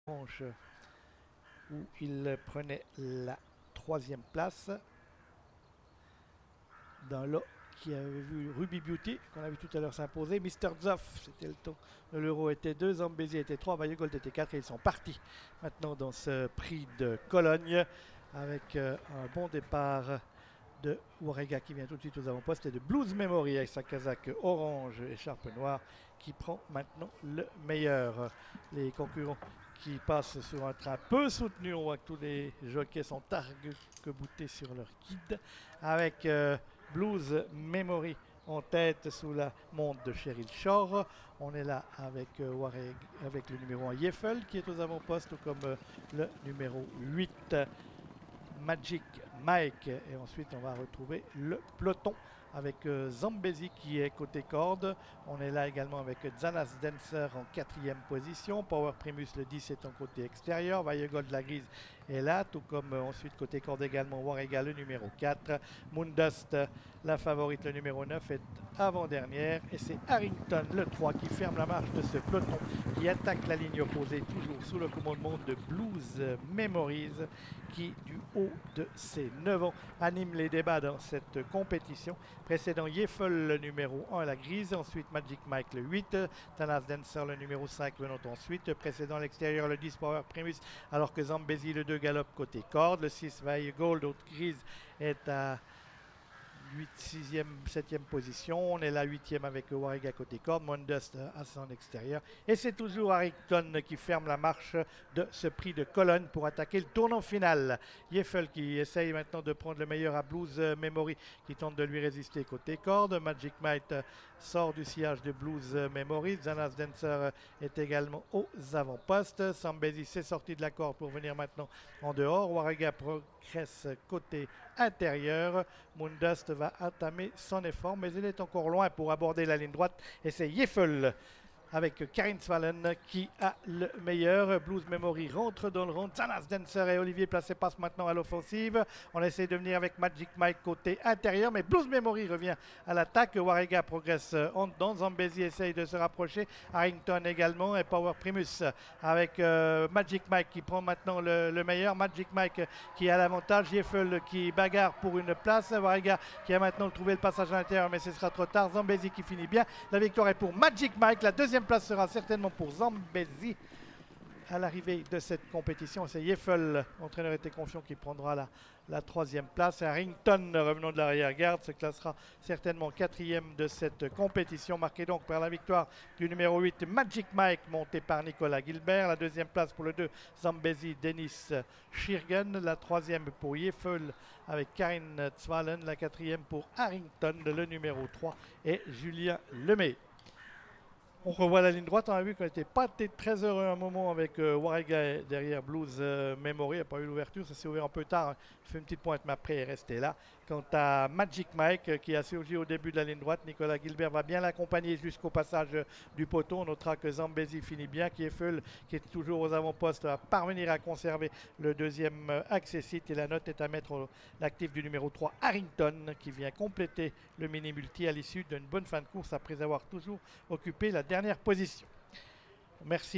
manche où il prenait la troisième place d'un lot qui avait vu Ruby Beauty, qu'on a vu tout à l'heure s'imposer. Mister Zoff, c'était le tour. L'euro était 2, Zambezi était 3, Vaillegold était 4 et ils sont partis maintenant dans ce prix de Cologne avec un bon départ de Warrega qui vient tout de suite aux avant-postes et de Blues Memory avec sa casaque orange et charpe noire qui prend maintenant le meilleur. Les concurrents qui passent sur un train peu soutenu, on voit que tous les jockeys sont arc-boutés sur leur guide avec Blues Memory en tête sous la montre de Cheryl Shore. On est là avec avec le numéro 1 Yeffel qui est aux avant-postes, tout comme le numéro 8 Magic Mike. Et ensuite, on va retrouver le peloton avec Zambezi qui est côté corde. On est là également avec Zanas Dancer en 4e position. Power Primus le 10 est en côté extérieur. Vaillegold la grise est là, tout comme ensuite côté corde également Warrega le numéro 4. Moondust la favorite le numéro 9 est avant-dernière. Et c'est Harrington le 3 qui ferme la marche de ce peloton qui attaque la ligne opposée toujours sous le commandement de Blues Memories qui du haut de ses 9 ans anime les débats dans cette compétition. Précédent Yeffel le numéro 1 la grise, ensuite Magic Mike le 8, Tanas Dancer le numéro 5 venant ensuite, précédent l'extérieur le 10 Power Primus alors que Zambezi le 2 galope côté corde, le 6 Vaillegold haute grise est à 8, 6e, 7e position. On est là 8e avec Warrega côté corde, Moondust à son extérieur. Et c'est toujours Harrington qui ferme la marche de ce prix de Cologne pour attaquer le tournant final. Yeffel qui essaye maintenant de prendre le meilleur à Blues Memory qui tente de lui résister côté corde. Magic Might sort du sillage de Blues Memory. Zanas Dancer est également aux avant-postes. Zambezi s'est sorti de la corde pour venir maintenant en dehors. Warrega progresse côté intérieur. Moondust va entamer son effort, mais il est encore loin pour aborder la ligne droite. Et c'est Yeffel avec Karin Svalen qui a le meilleur. Blues Memory rentre dans le rond. Zanas Dancer et Olivier Placé passent maintenant à l'offensive. On essaie de venir avec Magic Mike côté intérieur, mais Blues Memory revient à l'attaque. Warrega progresse en dedans. Zambezi essaye de se rapprocher. Harrington également et Power Primus avec Magic Mike qui prend maintenant le meilleur. Magic Mike qui a l'avantage. Yeffel qui bagarre pour une place. Warrega qui a maintenant trouvé le passage à l'intérieur, mais ce sera trop tard. Zambezi qui finit bien. La victoire est pour Magic Mike. La deuxième place sera certainement pour Zambezi à l'arrivée de cette compétition. C'est Yeffel, entraîneur était confiant, qui prendra la troisième place. Harrington, revenant de l'arrière-garde, se classera certainement 4e de cette compétition, marqué donc par la victoire du numéro 8 Magic Mike, monté par Nicolas Gilbert. La deuxième place pour le 2 Zambezi, Denis Schirgen. La troisième pour Yeffel avec Karin Svalen. La quatrième pour Harrington, le numéro 3 et Julien Lemay. On revoit la ligne droite, on a vu qu'on n'était pas très heureux à un moment avec Warrega derrière Blues Memory, il n'y a pas eu l'ouverture, ça s'est ouvert un peu tard, il fait une petite pointe mais après il est resté là. Quant à Magic Mike qui a surgi au début de la ligne droite, Nicolas Gilbert va bien l'accompagner jusqu'au passage du poteau. On notera que Zambezi finit bien, Yeffel qui est toujours aux avant-postes va parvenir à conserver le deuxième accessite et la note est à mettre l'actif du numéro 3 Harrington qui vient compléter le mini-multi à l'issue d'une bonne fin de course après avoir toujours occupé la dernière position. Merci.